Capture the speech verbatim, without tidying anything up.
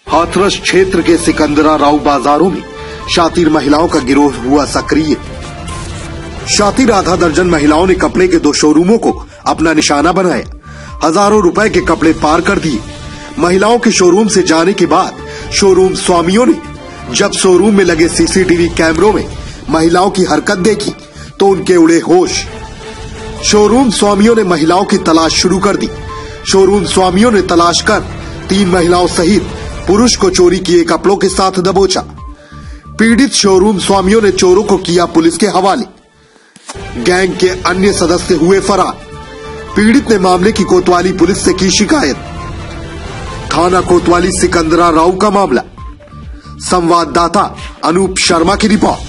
हाथरस क्षेत्र के सिकंदरा राव बाजारों में शातिर महिलाओं का गिरोह हुआ सक्रिय। शातिर आधा दर्जन महिलाओं ने कपड़े के दो शोरूमों को अपना निशाना बनाया। हजारों रुपए के कपड़े पार कर दिए। महिलाओं के शोरूम से जाने के बाद शोरूम स्वामियों ने जब शोरूम में लगे सीसीटीवी कैमरों में महिलाओं की हरकत देखी तो उनके उड़े होश। शोरूम स्वामियों ने महिलाओं की तलाश शुरू कर दी। शोरूम स्वामियों ने तलाश कर तीन महिलाओं सहित पुरुष को चोरी किए कपड़ों के साथ दबोचा। पीड़ित शोरूम स्वामियों ने चोरों को किया पुलिस के हवाले। गैंग के अन्य सदस्य हुए फरार। पीड़ित ने मामले की कोतवाली पुलिस से की शिकायत। थाना कोतवाली सिकंदरा राव का मामला। संवाददाता अनूप शर्मा की रिपोर्ट।